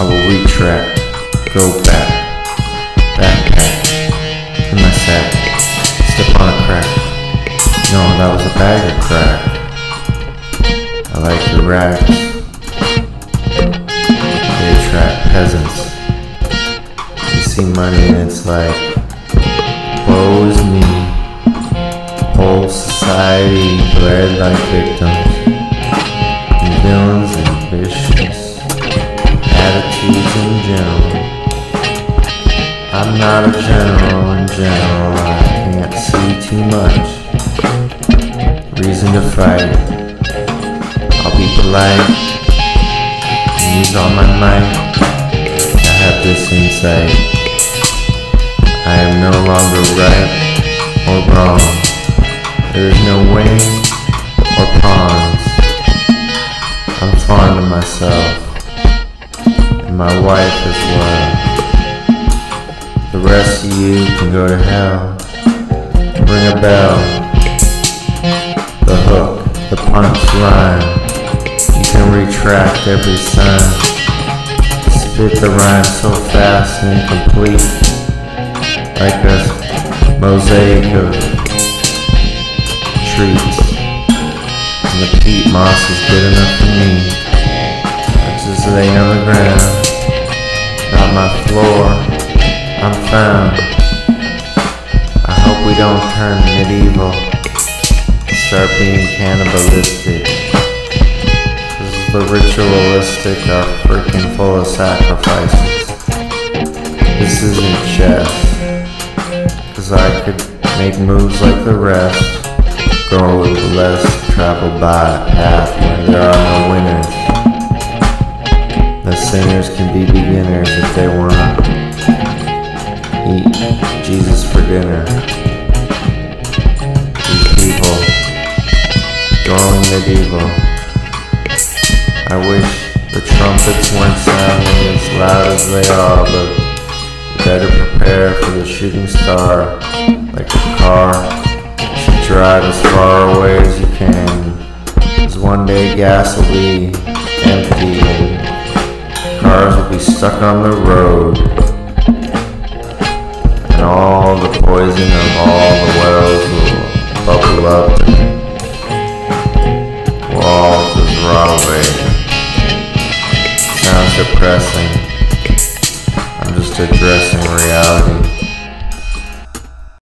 I will retract, go back, backpack, in my sack, step on a crack. No, that was a bag of crack. I like the racks. They attract peasants. You see money and it's like, woe is me. Whole society bled like victims, and villains and vicious attitudes in general. I'm not a general in general, I can't see too much reason to fight. I'll be polite and use all my might. I have this insight, I am no longer right or wrong. There is no winning or pawns. I'm fond of myself and my wife as well. The rest of you can go to hell. Ring a bell. The hook, the punch line. You can retract every sign. Spit the rhyme so fast and incomplete, like a mosaic of treats. And the peat moss is good enough for me. I just lay on the ground, not my floor. I'm found. I hope we don't turn medieval and start being cannibalistic. Cause the ritualistic are freaking full of sacrifices. This isn't chess. Cause I could make moves like the rest. Go a little less traveled by a path where there are no winners. The sinners can be beginners if they wanna eat Jesus for dinner. These people, growing medieval. I wish the trumpets weren't sounding as loud as they are, but you better prepare for the shooting star like a car. Drive as far away as you can, cause one day gas will be empty and cars will be stuck on the road, and all the poison of all the wells will